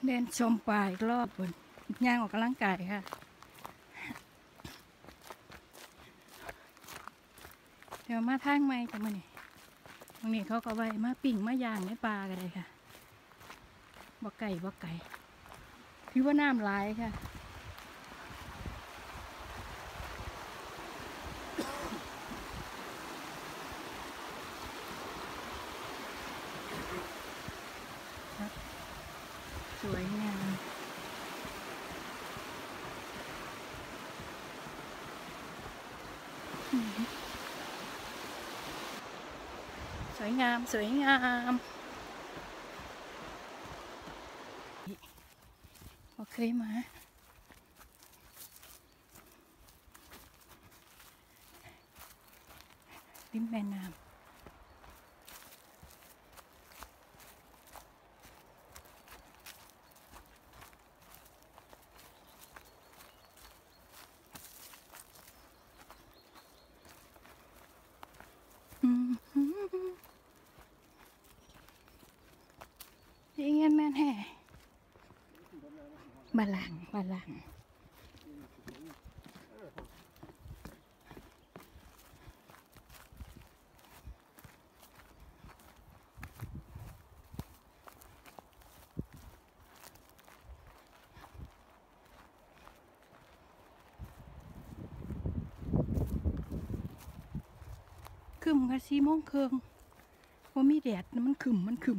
เดินชมป่าอีกรอบบนย่างออกกำลังกายค่ะเดี๋ยวมาทางไม้กันมาเนี่ยตรงนี้เขาก็ไว้มาปิ่งมาย่างในป่ากันเลยค่ะบ่ไก่พี่ว่าน้ำไหลค่ะสวยงามสวยงามโอเคมาริมแม่น้ำนี่เงี้ยแม่แห่บาลังคึมค่ะ4 โมงครึ่งว่ามีแดดมันคึม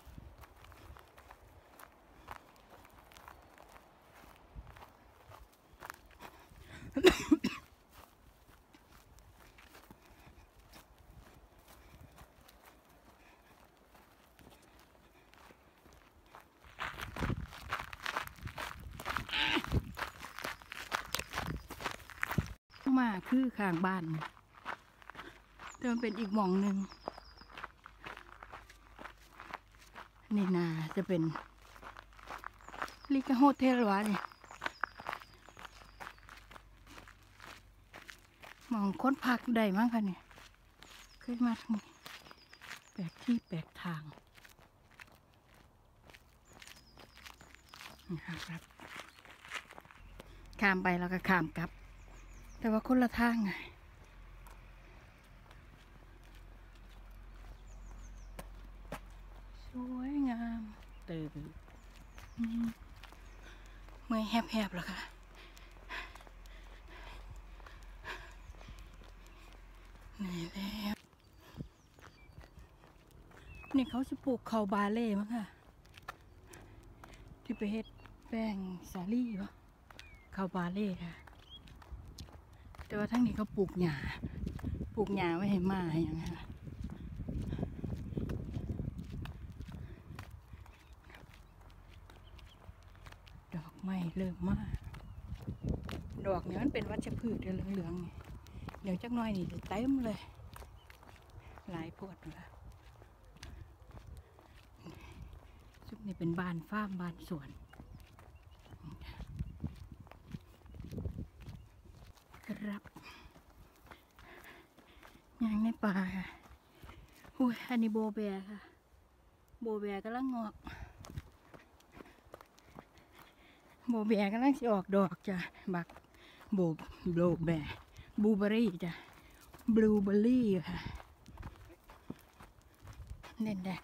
มาคือข้างบ้านแต่มันเป็นอีกหม่องหนึ่งนี่นาจะเป็นลิกาโฮเทลวะเนี่ยมองค้นพักได้มั้งคะเนี่ยเคยมาทางนี้แปลกที่แปลกทางนะครับข้ามไปแล้วก็ข้ามกลับแต่ว่าคนละทางไงสวยงามตื่นเมื่อยแหบๆแล้วค่ะนี่แล้วนี่เขาจะปลูกเขาบาเล่มั้งค่ะที่ไปเฮ็ดแป้งสาลี่วะเขาบาเล่ค่ะแต่ว่าทั้งนี้เขาปลูกหญ้าไว้ให้มาอย่างนี้ค่ะดอกไม้เริ่มมากดอกเนี่ยมันเป็นวัชพืชเหลืองๆเดี๋ยวจักหน่อยนี่จะเต็มเลยหลายพวดเลยซุปนี่เป็นบ้านฟาร์มบ้านสวนครับอย่างในป่าค่ะอุ้ยอันนี้โบแบค่ะโบแบกำลังงอกโบแบกำลังสิออกดอกจ้ะบักโบแบ บลูเบอรี่จ้ะบลูเบอรี่ค่ะเด่นได้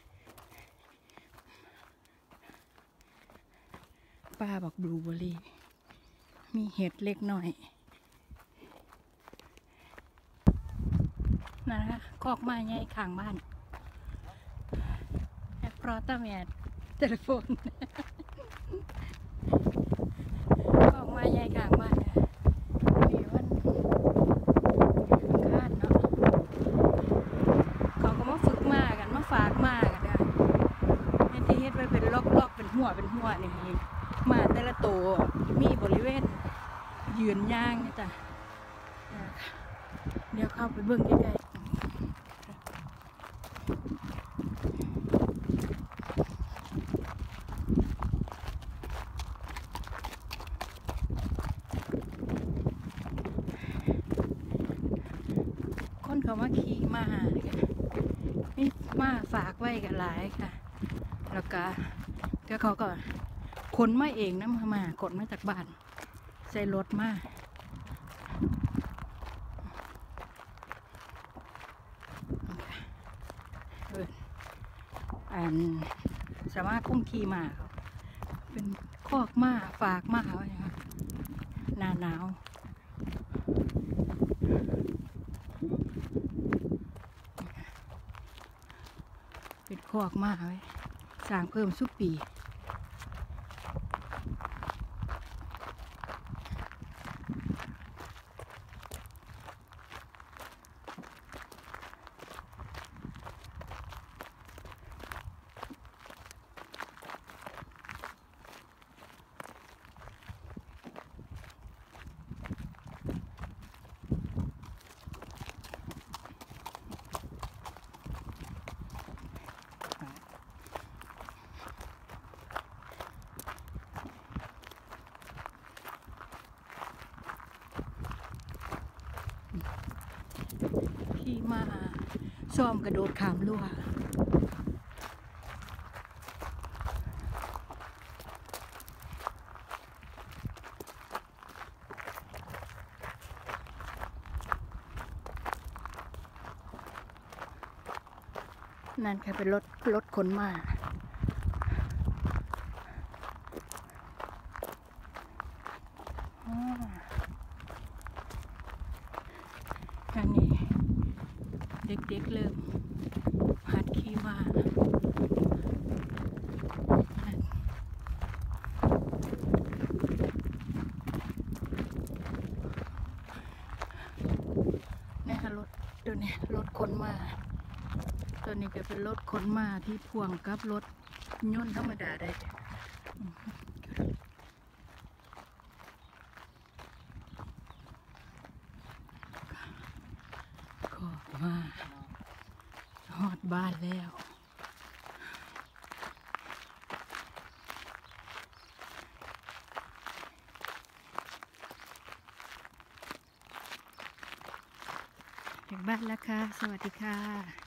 ป้าบอกบลูเบอรี่มีเห็ดเล็กหน่อยนะคะคอกไม้ใหญ่ข้างบ้านแอปพรอตแมดเทเลโฟนคอกไม้ใหญ่ข้างบ้านมีวันคาดเนาะเขาก็มาฝึกมากันมาฝากมากันได้ให้ที่เฮ็ดไว้เป็นล็อกเป็นหัวนี่มาแต่ละตัวมีบริเวณยืนย่างนี่จ้ะเดี๋ยวเข้าไปเบิ่งใกล้ๆคนเขามาขี่มานี่มาฝากไว้กันหลายค่ะแล้วก็ก็เขาก็ขนมาเองนะมาขนมาจากบ้านใส่รถมาอันสามารถคุ้มขี่มาเป็นคอกมาฝากมาเขาเนี่ยค่ะหน้าหนาวเป็นคอกมาไว้สร้างเพิ่มสุปีที่มาซ้อมกระโดดขามรั้วนั่นค่ะเป็นรถขนมาอันนี้เด็กๆเริ่มหัดขี่ม้านี่ค่ะรถตัวนี้รถขนมาตัวนี้ก็เป็นรถขนมาที่พ่วงกับรถยนต์ธรรมดาได้ก็มาฮอดบ้านแล้วถึงบ้านแล้วค่ะสวัสดีค่ะ